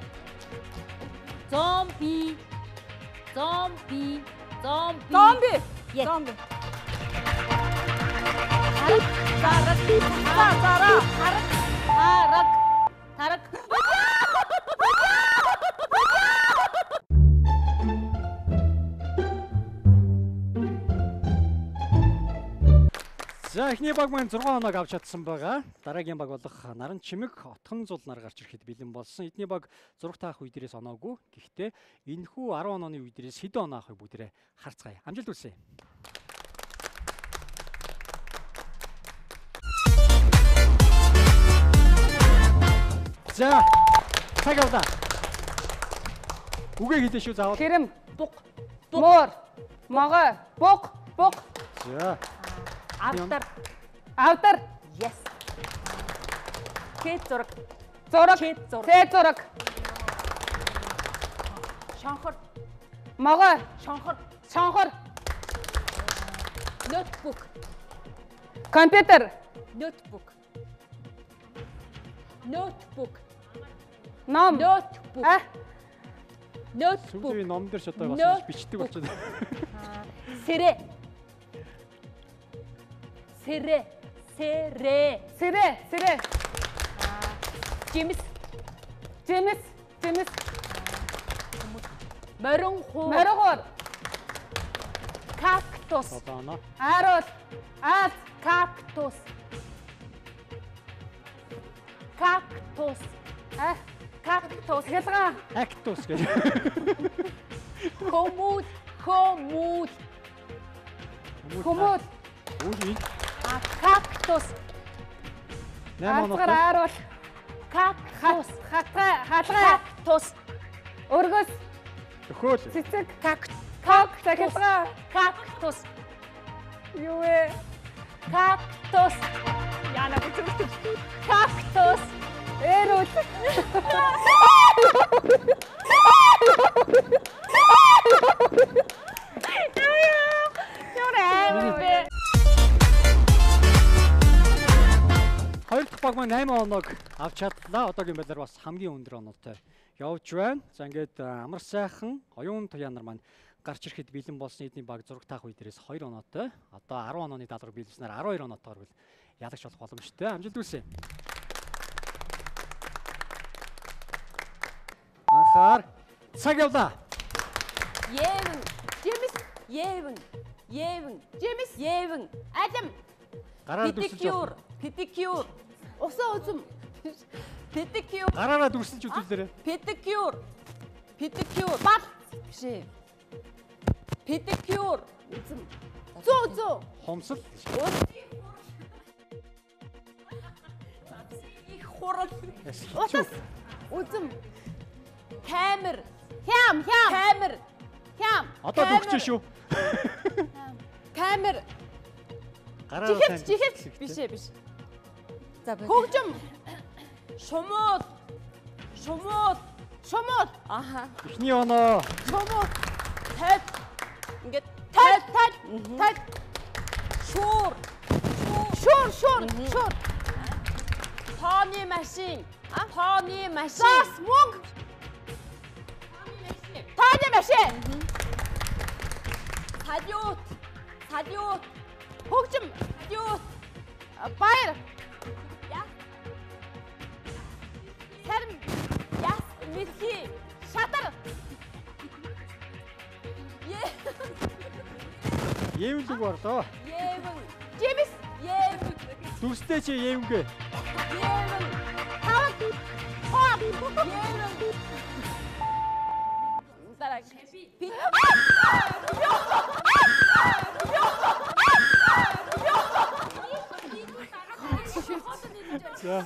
S2: Yes.
S3: Зомби.
S2: Тараг.
S1: За эхний баг маань 6 оноог авч чадсан байгаа. Дараагийн баг болох наран чимэг отхон зул нар гарч ирэхэд бэлэн болсон. Эдний баг зураг таах үе дээрээс оноогүй. Гэхдээ энэхүү 10 онооны үе дээрээс хэдэн оноо авахыг бүгдээрээ харцгаая. Амжилт хүсье. За цаг авлаа. Үгээ хэлээ шүү заавал.
S3: Хэрэм. Муур. Могой. Буг.
S1: За.
S3: Авдар.
S2: Yes. Кэт зураг.
S3: Тэ зураг.
S2: Шонхор.
S3: Могой.
S2: Шонхор. Notebook.
S3: Компьютер.
S2: Notebook.
S3: Ном.
S1: Сүүлийн ном дээр ч одоо бас бичдэг болчиход.
S2: Сэрэ. Жимс.
S3: Моргор.
S2: Кактус.
S3: Аруул.
S2: Кактус.
S3: Хялгаа.
S1: Актус гэж.
S2: Комод.
S1: Үгүй.
S2: Кактус.
S1: 8 оноо.
S3: Аруул.
S2: Кактус.
S3: Хатгай. Өргөс.
S1: Өхөөл.
S3: Цэцэг. Хялгаа.
S2: Кактус.
S3: Юу вэ?
S2: Кактус.
S3: Яна бүтэвч.
S2: Кактус.
S3: Эрүүл.
S1: Хоёр дахь баг маань 8 оноог авч чадлаа. Одоогийн байдлаар бас хамгийн өндөр оноотой явж байна. За ингээд амар сайхан оюун туяа нар маань гарч ирэхэд бэлэн болсон эдний баг зураг таах үе дээрээс 2 оноотой. Одоо 10 онооны даалгавар биелүүлснээр 12 оноотойгоор ялагч болох боломжтой. Амжилт хүсье. Анхаар цаг явлаа.
S2: Жимс. Адам.
S1: Гараараа дүрсэлж.
S2: Pedicure. Усаа үзэм. Pedicure.
S1: Гараараа дүрсэлж үзүүлээрэй.
S2: Pedicure. Бат. Бишээ. Pedicure. Үзэм. Зөө.
S1: Хомсол.
S2: Их хурал. Утас. Үзэм. Камер. Камер.
S1: Одоо дүрч шүү.
S2: Камер.
S1: Гараараа
S2: Чихэц. Бишээ. За хөгжим. Шумууд. Аха.
S1: Эхний оноо.
S2: Шумууд. Тайд. Ингээд тайд. Шуур. Тооны машин. Зас мөнгө. Тооны машин. Салют. Хөгжим. Баяр. Сарм. Мэлхий. Шатар.
S1: Евлэг бардоо.
S7: Евэн. Жимс. Евэн.
S1: Дүрстэй чи евэнгээ.
S7: Евэн. Хавд. Хавд. Евэн. Дараг.
S1: За.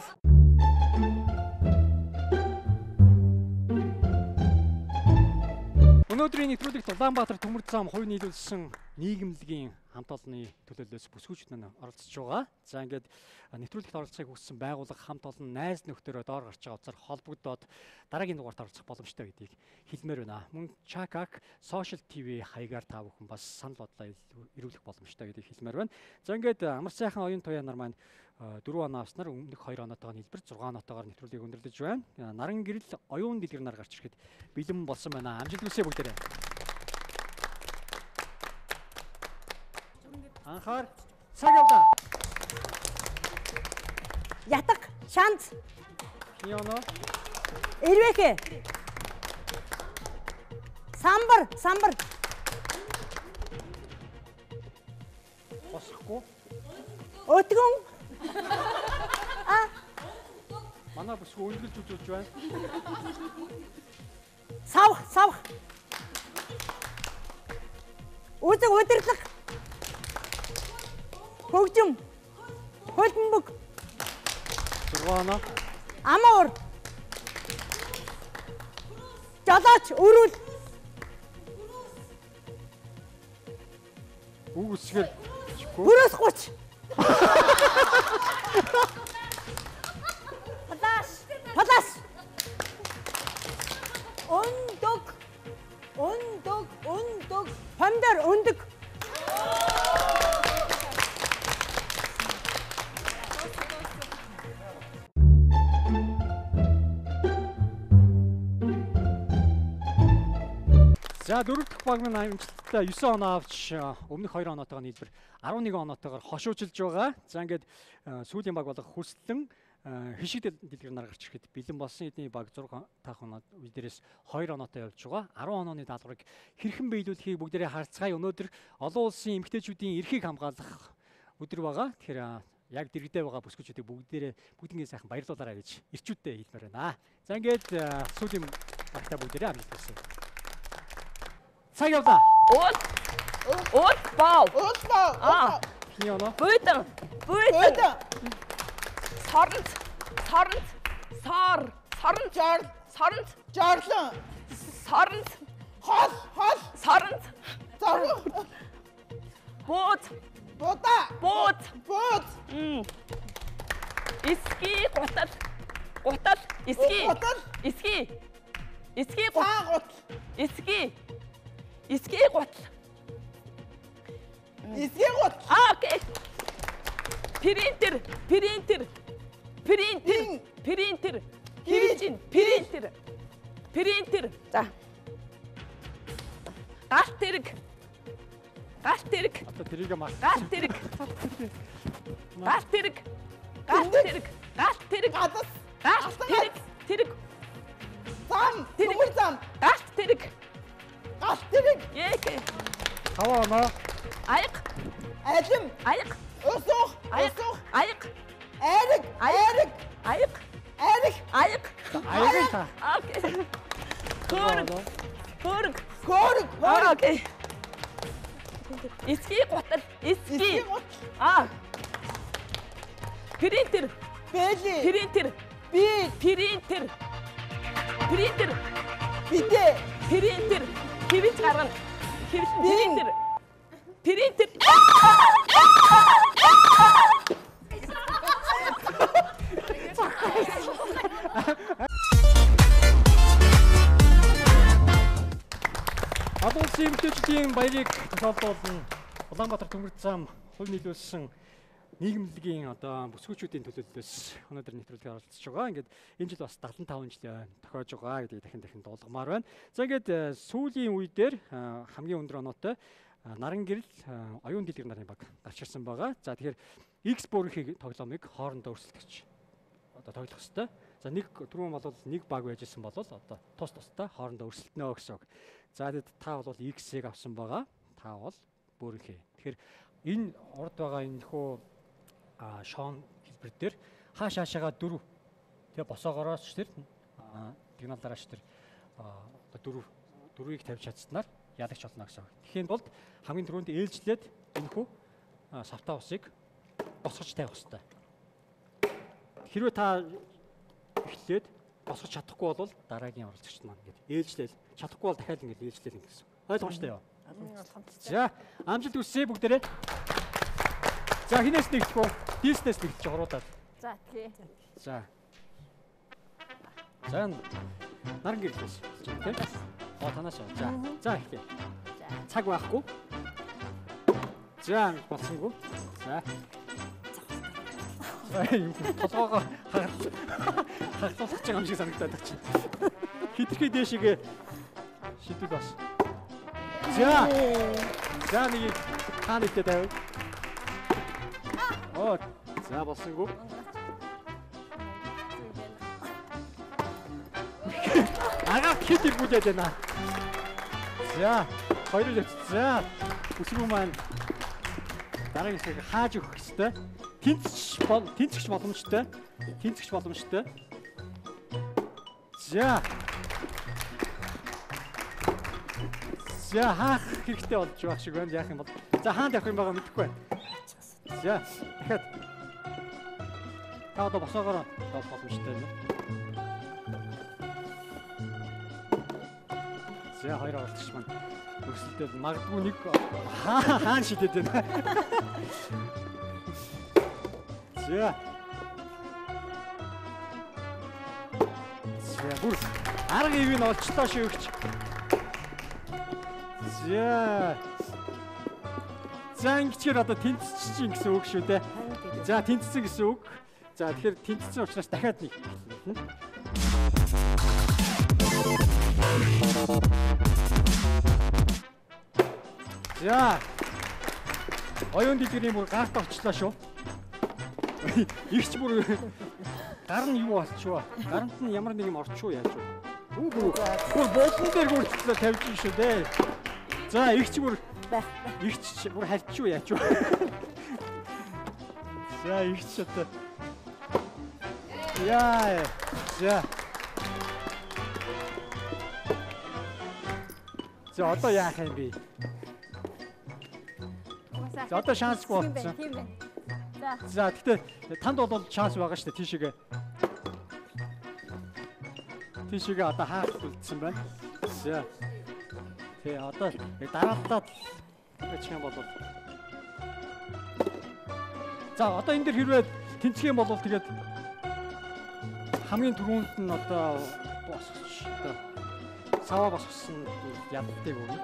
S1: Өнөөдрийн нэвтрүүлэгт Улаанбаатар төмөрд зам хувь нийлүүлсэн нийгэмлэгийн хамт олонны төлөөллөөс бүсгүйчд маань оролцож байгаа. За ингээд нэвтрүүлэгт оролцохыг хүссэн байгууллага хамт олон найз нөхдөөрөө доор гарч байгаа утсаар холбогдоод дараагийн дугаарт оролцох боломжтой гэдгийг хэлмээр байна. Мөн Chakak Social TV хаягаар та бүхэн бас санал бодлоо ирүүлэх боломжтой гэдгийг хэлмээр байна. За ингээд амар сайхан оюун туяа нар маань 4 оноо авснаар өмнөх 2 оноотойгоо нийлбэр 6 оноотойгоор нэвтрүүлгийг өндөрлөж байна. Наран гэрэл оюун дэлгэр нар гарч ирэхэд бэлэн болсон байна. Амжилт хүсье бүгдээрээ. Анхаар цаг явлаа.
S8: Ятг, шанц.
S1: Хионо.
S8: Ирвэхэ. Самбар, самбар.
S1: Босхгүй.
S8: Өтгөн.
S1: Манай бүсгүй өндөрлж үзүүлж байна.
S8: Савх, савх. Үзэг удирлах. Хөгжим. Хөлбөмбөг.
S1: 6 оноо.
S8: Амуур. Жолооч, өрүүл.
S1: Үгсгэр.
S8: Бүрээс 30. Палас, палас. Өндөг. Өндөг, өндөг. Помидор, өндөг.
S1: За дөрөв дэх баг маань амжилттай 9 оноо авч өмнөх 2 оноотойгоо нийлбэр 11 оноотойгоор хошуужилж байгаа. За ингээд сүүлийн баг болох хүслэн хишиг дэлгэр нар гарч ирэхэд бэлэн болсон эдний баг 6 таах оноо үе дээрээс 2 оноотой явж байгаа. 10 онооны даалгаврыг хэрхэн биелүүлэхийг бүгдээрээ харцгаая. Өнөөдөр олон улсын эмэгтэйчүүдийн эрхийг хамгаалах өдөр байгаа. Тэгэхээр яг дэрэгдээ байгаа бүсгүйчүүдийг бүгднийг сайхан баярлуулаарай гэж ирчүүдтэй хэлмээр байна. За ингээд сүүлийн багтаа бүгдээрээ амжилт хүсье. Цаг явлаа.
S10: Ут бав.
S1: Хионо.
S7: Бүйтэн. Сорнт.
S10: Жорлон.
S7: Сорнт.
S10: Хол.
S7: Сорнт. Бууд. Иски гутал. Иски гутал. Окей. Принтер. За. Галт тэрэг.
S1: Одоо тэрийг мас.
S7: Галт тэрэг.
S10: Зам. Төмөр зам.
S7: Галт тэрэг. Яке.
S1: 5 оноо.
S7: Аяг.
S10: Алим.
S7: Аяг.
S10: Усух.
S7: Аяг.
S10: Айрэг.
S7: Аяг.
S1: Аяг та.
S7: Окей. Хөрг. Окей. Иски гутал. Принтер.
S10: Бэли.
S7: Принтер.
S10: Бидэ.
S7: Хэвэж гаргана. Принтер.
S1: Олон улсын эмэгтэйчүүдийн баярыг тусаалдуулан Улаанбаатар төмөрд зам хувь нийлүүлсэн нийгэмлэгийн бүсгүйчүүдийн төлөөллөөс өнөөдөр нэвтрүүлгээр оролцож байгаа. Ингээд энэ жил бас 75 жил тохиож байгаа гэдгийг дахин дуулгамаар байна. За ингээд сүүлийн үе дээр хамгийн өндөр оноотой наран гэрэл оюун дэлгэр нарын баг гарч ирсэн байгаа. За тэгэхээр X буурхийн тоглоомыг хоорондоо өрсөлдөгч тоглох ёстой. За За нэг түрүүн бол нэг баг байжсэн бол одоо тус тустай хоорондоо өрсөлдөнө гэсэн үг. За тэгэд та бол X-ийг авсан байгаа. Та бол бүрэнхээ. Тэгэхээр энэ урд байгаа энэ хөө шон хэлбэр дээр хааш хаашаага 4 тэгээ босоогоороос ч тэр сигналаараач тэр одоо 4-ийг тавьж чадсанаар ялагч болно гэсэн. Тэгэхэд бол хамгийн түрүүнд ээлжлээд энэ хүү савтаа усыг босгож тавих хэрэгтэй. Хэрвээ та эхлээд босгож чадахгүй бол дараагийн оролцогчд маань ингээд ээлжлээл чадахгүй бол дахиад ингээд ээлжлээл гэсэн. Ойлгомжтой юу? За амжилт хүсье бүгдээрээ. За хинээс нэгдэх үү? Диснес нэгдэж хуруудаад.
S7: За тий.
S1: За. За наран гэрлээс тийм. Танаас. За ихтэй. Цаг байхгүй. За болсонгүй. За. Толгоогоо хагасуулах гэж юм шиг санагдаад байна чинь. Хитрхи дээшгээ шидэг бас. За. За нэг хаанатай тавь. Оо, за болсонгүй. Агаа хит иргүүлээд байна. За, хоёр л за. Үсгүү маань дараагийн хэсгийг хааж өгөх хэрэгтэй. Тэнцэгч боломжтой. Тэнцэгч боломжтой. За. За хаах хэрэгтэй болж байгаа шиг байна. Яах юм бол. За хаанд явах юм байгаа мэдэхгүй байна. За дахиад. Та одоо босоогоор болох боломжтой байна. За хоёр оролцогч маань өрсөлдөд магадгүй нэг хаан шидэд байна. За. За бүр арга ивэн олчлоо шүүгч. За. За ингэчээр одоо тэнцчих гэсэн үг шүү дээ. За тэнцсэн гэсэн үг. За тэгэхээр тэнцсэн учраас дахиад нэг. За. Оюун дэлгэрийн бүр гарт орчлоо шүү. Игч бүр гар нь юу болчихвоо? Гарант нь ямар нэг юм орчихвоо яаж вэ? Бүр болон дээр хүртэл тавьж шүү дээ. За игч бүр хавчих яаж вэ? За игч одоо. Яа. За. За одоо яах юм бэ? За одоо шансгүй болсон.
S7: Тийм байна.
S1: За гэхдээ танд бол шанс байгаа шүү дээ тийшээгээ. Тийшээгээ одоо хаах үлдсэн байна. За. Тэгээ одоо дараалтаад бичих юм бол. За одоо энэ дэр хэрвээ тэнцэх юм бол тэгээд хамгийн түрүүнд нь одоо босч одоо саваа босгосон яддаг үү?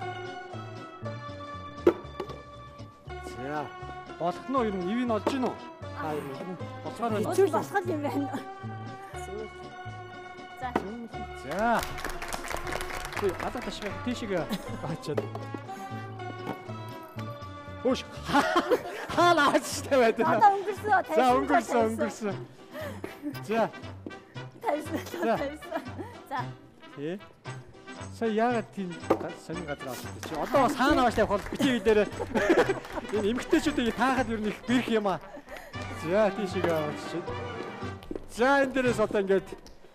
S1: За болох нь юу юм ивэн олж гин үү? Та юу болохоор байна.
S7: Зүйл болох юм байна. За.
S1: За. Ой, одоо ташгаа тийшээ очоод. Ууш. Хаалаач тавиад байна.
S7: Одоо өнгөрсөн.
S1: За өнгөрсөн. За.
S7: Тавьсан. За.
S1: Ээ. Сая яагаад тийм сонин газар авсан чи одоо бас хаана авч явах бол битгий дээр энэ эмгтээчүүдийг таахад юу нэг бэрх юм аа. За тийшээ аваач. За энэ дээрээс одоо ингээд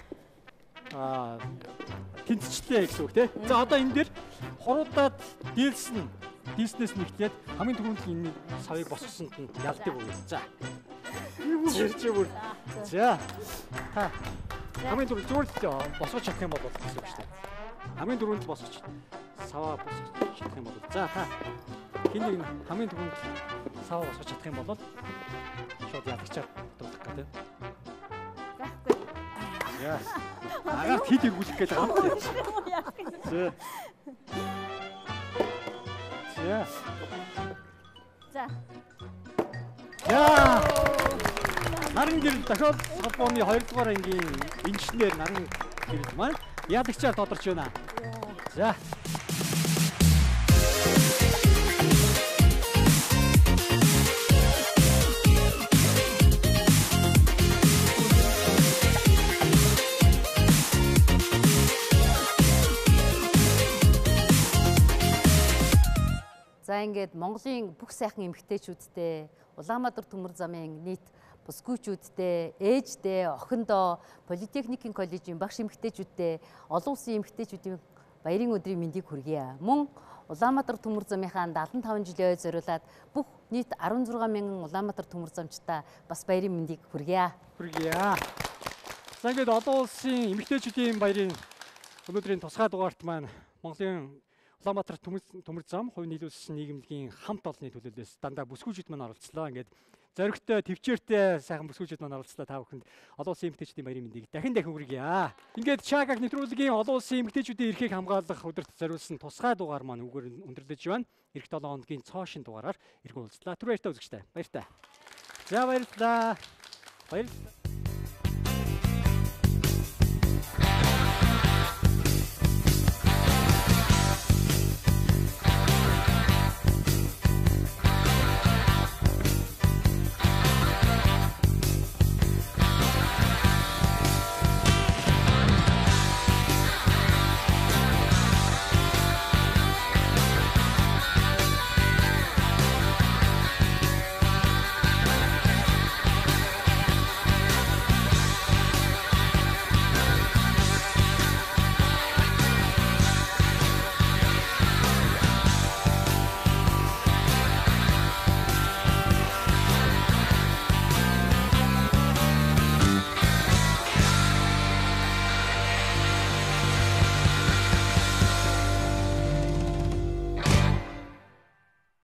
S1: тэнцчлээ гэсэн үг тий. За одоо энэ дээр хуруудаад дийлснээс нэгтлээд хамгийн түрүүнд энэ савыг босгосонд нь ялдаг үг. За. Зэрч бүр. За. Та хамгийн түрүүнд зүгээр босгож чадах юм бол гэсэн үг шүү дээ. Хамгийн түрүүнд босгож саваа босгож чадах юм бол. За та хин нэг хамгийн түрүүнд саваа босгож чадах юм бол шууд ядагчаар дуулах гэдэг.
S7: Гахгүй.
S1: Яа. Агаар хит иргүүлэх гэж байгаа юм. За. За.
S7: За.
S1: Яа. Наран гэрэл дахиад холбооны 2 дугаар ангийн инженер наран гэрэл маань ядагчаар тодорч байна. За.
S2: ингээд Монголын бүх сайхан эмэгтэйчүүдтэй Улаанбаатар төмөр замын нийт бүсгүйчүүдтэй, ээжтэй, охиндоо, Политехникийн коллежийн багш эмэгтэйчүүдтэй, олон улсын эмэгтэйчүүдийн баярын өдрийн мэндийг хүргье. Мөн Улаанбаатар төмөр замынхаа 75 жилийн ой зориулаад бүх нийт 16 мянган Улаанбаатар төмөр замчтай бас баярын мэндийг хүргье.
S1: За ингээд олон улсын эмэгтэйчүүдийн баярын өнөөдрийн тусгай дугаарт маань Монголын Улаанбаатар төмөр зам хувь нийлүүлсэн нийгэмлэгийн хамт олонны төлөөлөөс дандаа бүсгүйчүүд маань оролцлоо. Ингээд зоригтой, төвчээртэй сайхан бүсгүйчүүд маань оролцлоо. Та бүхэнд олон улсын эмэгтэйчүүдийн баярын мэндийг дахин хүргье. Ингээд Чагаг нэвтрүүлгийн олон улсын эмэгтэйчүүдийн эрхийг хамгаалах өдөрт зориулсан тусгай дугаар маань үгээр өндөрлөж байна. Эх 7 хоногийн цоошин дугаараар иргэн уулзлаа. Түр баяртай үзэгчтэй. Баяртай. За баярлалаа.